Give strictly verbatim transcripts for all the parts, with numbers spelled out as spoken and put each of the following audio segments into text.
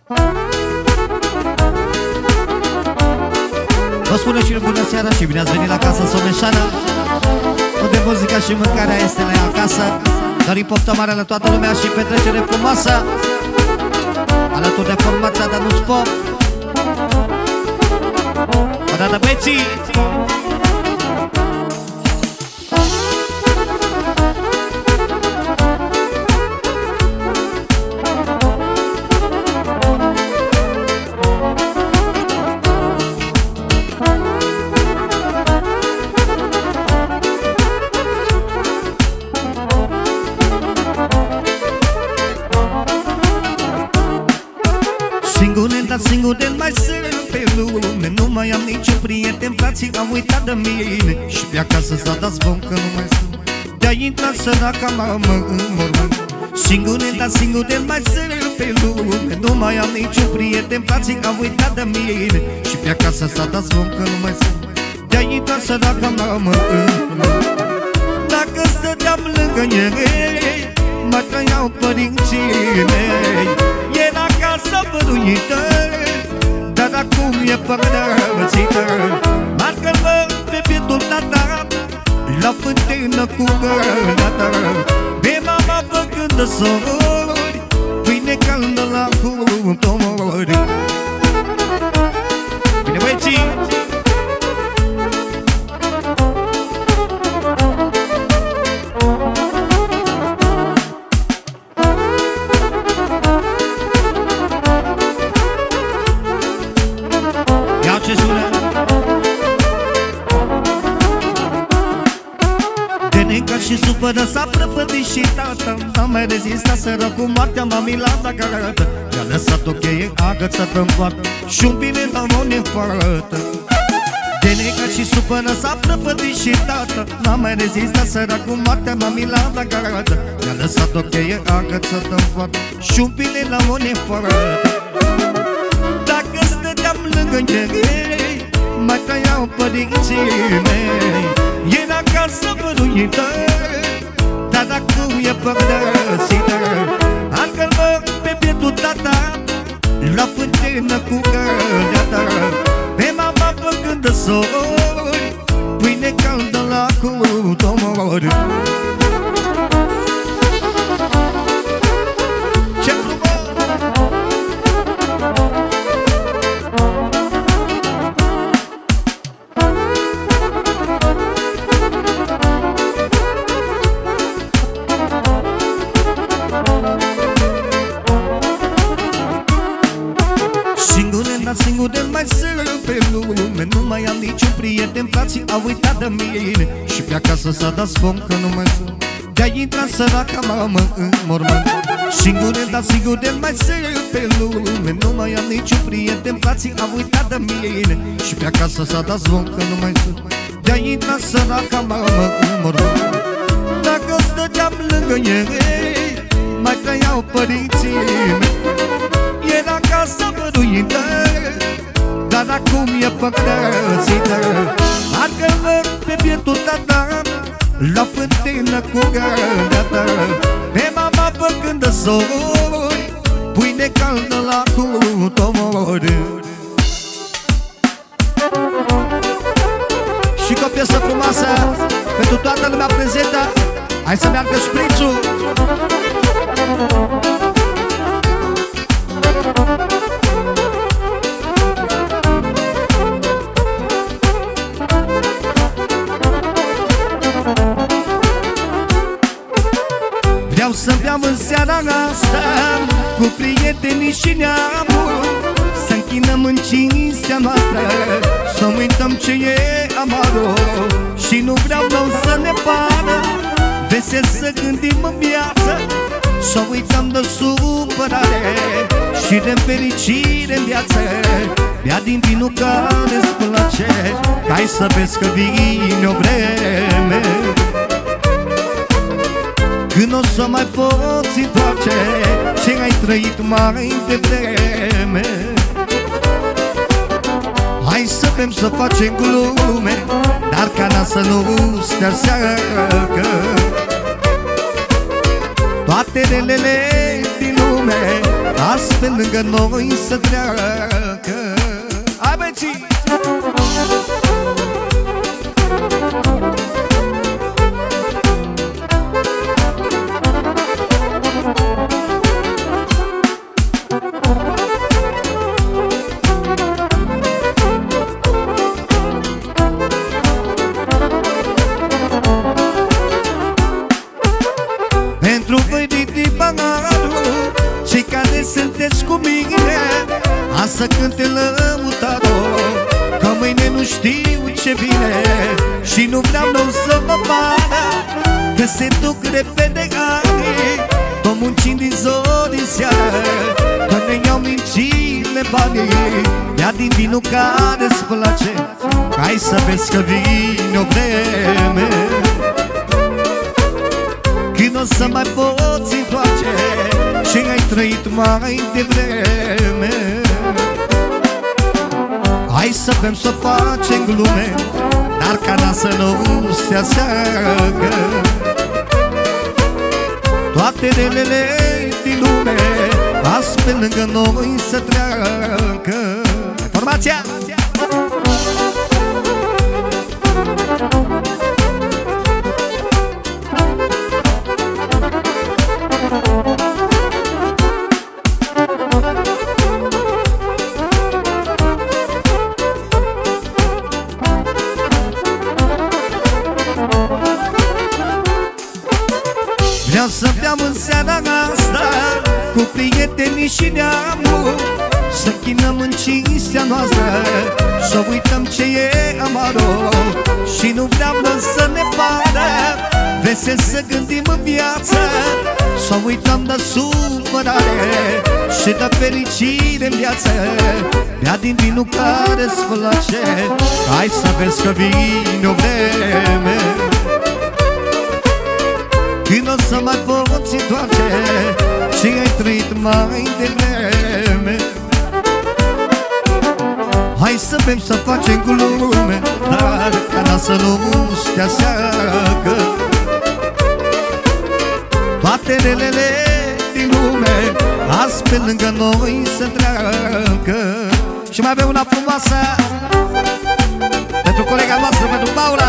Vă spune și bună seara și bine ați venit la Casa Someșană, unde muzica și mâncarea este la ea acasă. Dorim poftă mare la toată lumea și petrecere frumoasă, alături de formația Danuț Pop. O dată băieții! Singur de mai sunt pe lume, nu mai am niciun prieten, frații au uitat de mine. Și pe acasă s-a dat zvon că nu mai sunt, de-a intrat săraca mamă în mormânt. Singur, dar singur de mai sunt pe lume, nu mai am niciun prieten, frații au uitat de mine. Și pe acasă s-a dat zvon că nu mai sunt, de-a intrat săraca mamă în mormânt. Dacă stăteam lângă ei, mă trăiau părinții mei. Era casa văruită, dar acum e părățită. Marcă-l-mă pe pietul tata, la fântână cu gălată. Pe mama făcând de sorori, pâine caldă la cuptori. Bine băieții! Și supără s-a prăpătit și tata, n-a mai rezistat săracul, moartea m-a milat la garată. I-a lăsat o cheie agățată în poartă și un bine la o nefărătă. De necat și supără s-a prăpătit și tata, n-a mai rezistat săracul, moartea m-a milat la garată. I-a lăsat o cheie agățată în poartă și un bine la o nefărătă. Dacă stăteam lângă ei, mai trăiau părinții mei. Era casa văruită, dar acum e părățită. Arcă-l-mă pe pietul tata, la fântână cu găleată. Pe mama făcând de sori, pâine caldă la cuptori. Ce frumos! Singur de mai sunt pe lume, nu mai am niciun prieten, frații au uitat de mine. Și pe acasă s-a dat zvon că nu mai sunt, de-a intrat săraca mamă în mormânt. Singur, dar singur de mai sunt pe lume, nu mai am niciun prieten, frații au uitat de mine. Și pe acasă s-a dat zvon că nu mai sunt, de-a intrat săraca mamă în mormânt. Dacă stăteam lângă ei, mai trăiau părinții mei. Era casa văruită, dar acum e părățită. Arcă-l-mă pe pietul tata, la fântână cu găleată. Pe mama făcând de sori, pâine caldă la cuptori. Și cu o piesă frumoasă pentru toată lumea prezentă. Hai să meargă șprițul. Vreau să beau în seara asta cu prietenii și neamul, să închinăm în cinstea noastră, să uităm ce e amarul. Și nu vreau rău să ne pară, vesel să gândim în viață, să uităm de supărare și de fericire în viață. Bea din vinul care-ți place, hai să vezi că vine o vreme când o să mai poți întoarce ce ai trăit mai devreme. Hai să bem, să facem glume, dar cana să nu sterseacă toate relele din lume. Astfel pe lângă noi să treacă. Hai băieții! Pentru voi din Bangaru, cei care sunteți cu mine, asta cânte lăutator, că mâine nu știu ce vine și nu vreau nou să mă pară, că se duc repede ani, tot muncind din zori în seară, că ne iau mincile banii, ia din vinul care-ți place, hai să vezi că vine o vreme când o să mai poți întoarce și ai trăit mai devreme. Hai să vrem să facem glume, dar cana să nu se aseagă. Toate relele din lume azi pe lângă noi să treacă. Formația! Vreau să beau în seara asta cu prietenii și neamul, să chinăm în cinstea noastră, să uităm ce e amarul. Și nu vreau să ne pară vesel să gândim în viață, să uităm de supărare și de fericire în viață. Bea din vinul care-ți place, hai să vezi că vine o vreme când o să mai poți întoarce și ai trăit mai devreme. Hai să bem, să facem glume, dar cana să nu te aseagă. Toate relele din lume azi pe lângă noi să treacă. Și mai avem una frumoasă pentru colega noastră, pentru Paula.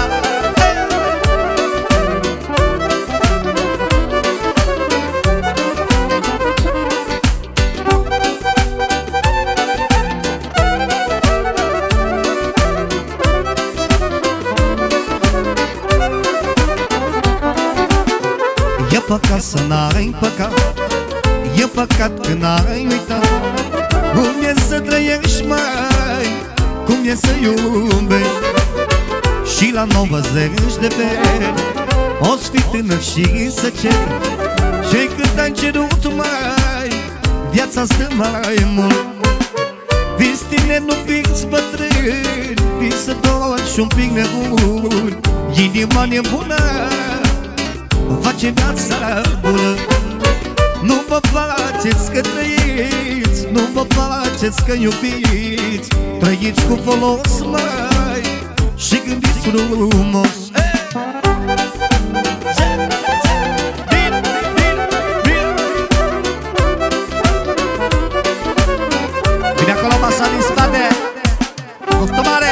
E păcat să n-ai păcat, e păcat că n-ai uitat cum e să trăiești, mai, cum e să iubești. Și la nouăzeci de ani o-ți fi tânăr și să ceri și cât ai cerut, mai, viața stă mai mult. Vis tine, nu fiți bătrâni, vis să doci un pic nebun. Inima nebună face viața bună. Nu vă faceți că trăiți, nu vă faceți că iubiți, trăiți cu folos, mai, și gândiți frumos. Vine acolo masa din spate, poftă mare.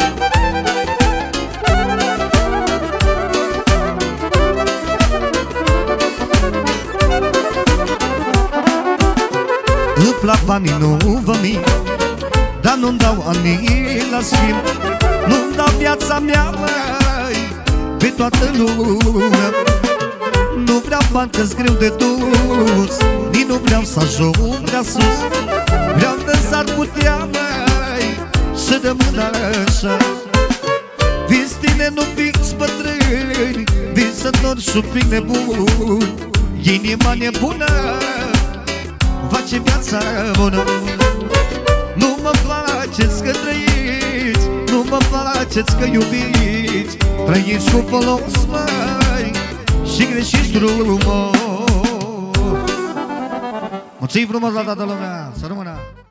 Îmi plac banii, nu vă mint, dar nu-mi dau anii la schimb. Nu-mi dau viața mea, mai, pe toată lumea. Nu vreau bani că-s greu de dus, nici nu vreau să ajung prea sus. Vreau că s-ar putea, mai, să rămână așa. Vis tine, nu fiți bătrâni, visători și un pic nebuni. Inima nebună face viața bună. Nu mă faceți că trăiți, nu mă faceți că iubiți, trăiți cu folos, mai, și greșiți frumos. Mulțumim frumos la toată lumea, să rămână!